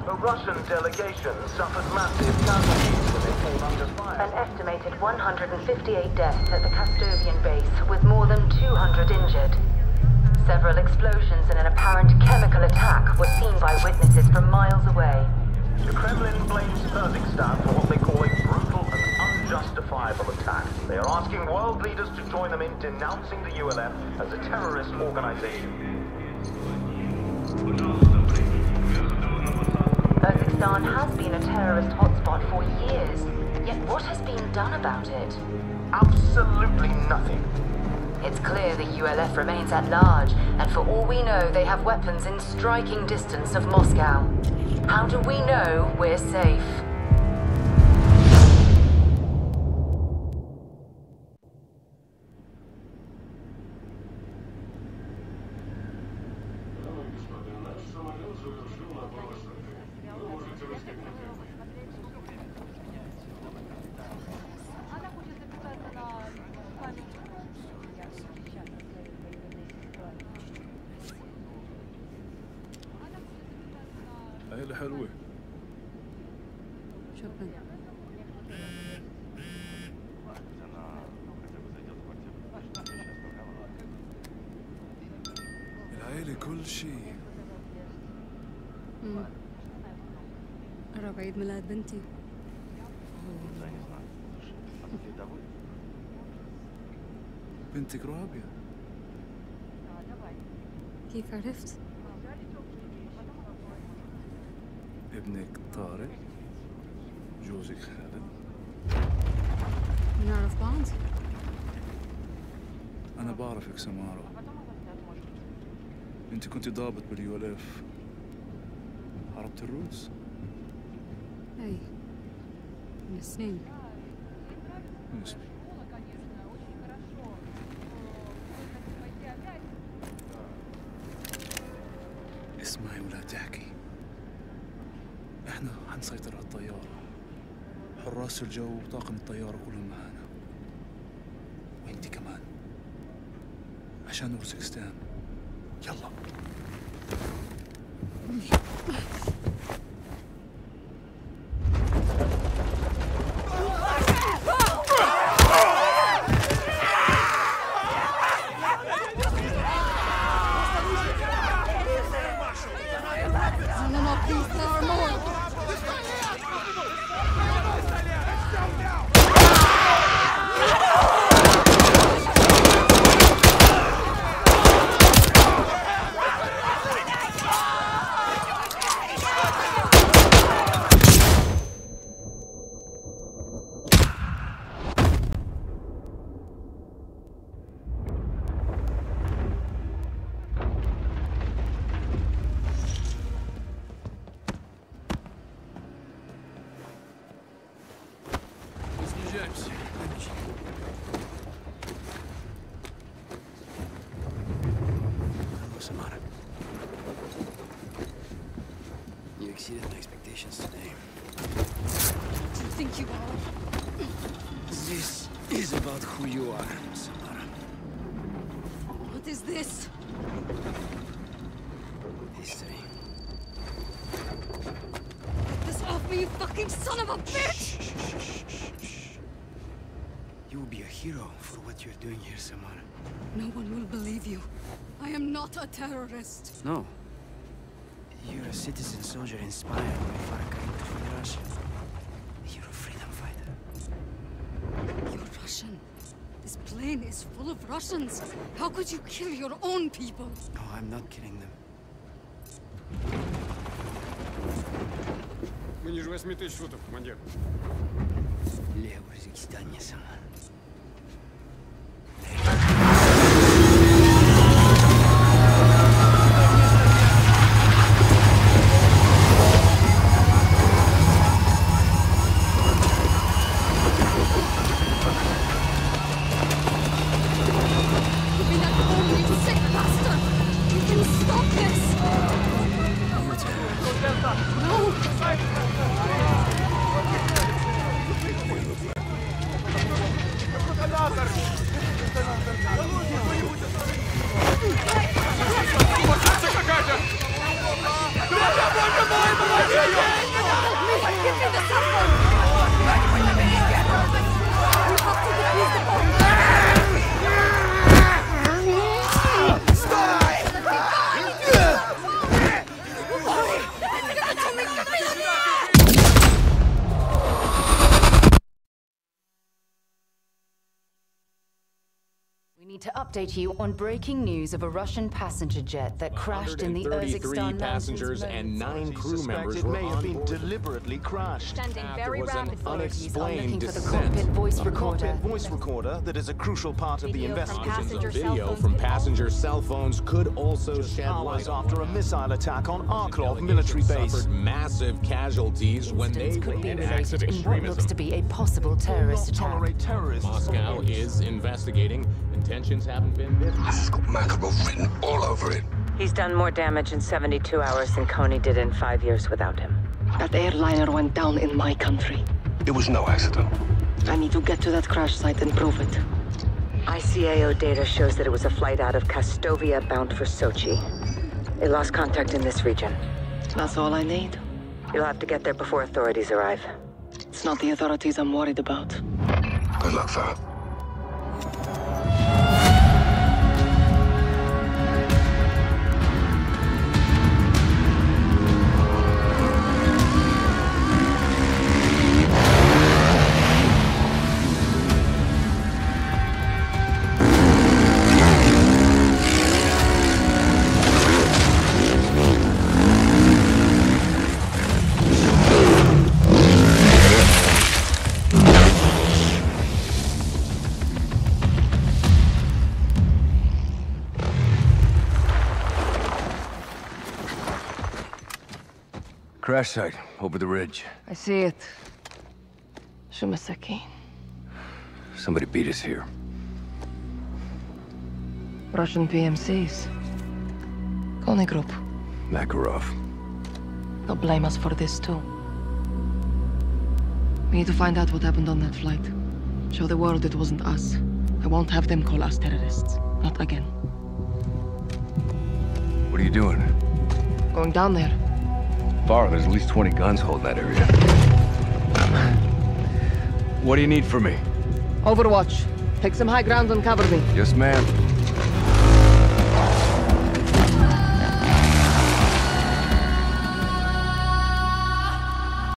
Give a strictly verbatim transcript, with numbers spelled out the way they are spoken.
A Russian delegation suffered massive casualties when they came under fire. An estimated one hundred fifty-eight deaths at the Castovian base, with more than two hundred injured. Several explosions and an apparent chemical attack were seen by witnesses from miles away. The Kremlin blames Kazakhstan for what they call a brutal and unjustifiable attack. They are asking world leaders to join them in denouncing the U L F as a terrorist organization. Kazakhstan has been a terrorist hotspot for years, yet what has been done about it? Absolutely nothing. It's clear the U L F remains at large, and for all we know, they have weapons in striking distance of Moscow. How do we know we're safe? هي حلوة. شكرا. العيلة كل شيء. امم قرب عيد ميلاد بنتي. بنتك رابية. كيف عرفت؟ ابنك طارق، جوزك خالد. بنعرف بعض؟ أنا بعرفك سمارة. أنت كنت ضابط باليو ال اف. حاربت الروس؟ أي من سنين. من سنين. اسمعي ولا تحكي. احنا حنسيطر على الطيارة. حراس الجو وطاقم الطيارة كلهم معانا. وانتي كمان. عشان أورزكستان. يلا. You exceeded my expectations today. Do you think you are? This is about who you are, Samara. What is this? History. Get this off me, you fucking son of a bitch! Shh, shh, shh, shh, shh. You will be a hero for what you're doing here, Samara. No one will believe you. I am not a terrorist. No. You're a citizen soldier inspired by Farakarin to free Russia. You're a freedom fighter. You're Russian. This plane is full of Russians. How could you kill your own people? No, I'm not killing them. Мы ниже восьми тысяч футов, командир. Лев в Узбекистане, Самара. need to update you on breaking news of a Russian passenger jet that crashed in the Urzikstan passengers and nine crew members were may have been on board. deliberately crashed. Standing very was an rapid. Authorities are unexplained looking for the descent. cockpit voice A recorder. cockpit voice recorder that is a crucial part of the Video from investigation. passenger cell Video phones from could passenger cell phones could also shed Hours light on after a what missile attack on Arklov delegation military base. suffered massive casualties when they Incidents could be were in acts of related in what looks to extremism. be a possible terrorist Not attack. tolerate terrorists. Moscow is investigating. Intentions haven't been. This has got Makarov written all over it. He's done more damage in seventy-two hours than Coney did in five years without him. That airliner went down in my country. It was no accident. I need to get to that crash site and prove it. I C A O data shows that it was a flight out of Kastovia bound for Sochi. They lost contact in this region. That's all I need. You'll have to get there before authorities arrive. It's not the authorities I'm worried about. Good luck, fella. Crash site, over the ridge. I see it. Shumaseki. Somebody beat us here. Russian P M Cs. Kony Group. Makarov. They'll blame us for this too. We need to find out what happened on that flight. Show the world it wasn't us. I won't have them call us terrorists. Not again. What are you doing? Going down there. Far, there's at least twenty guns holding that area. What do you need from me? Overwatch. Take some high ground and cover me. Yes, ma'am.